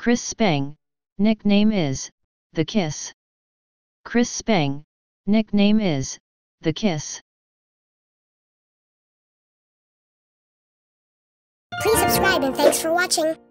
Chris Spang, nickname is The Kiss. Chris Spang, nickname is The Kiss. Please subscribe and thanks for watching.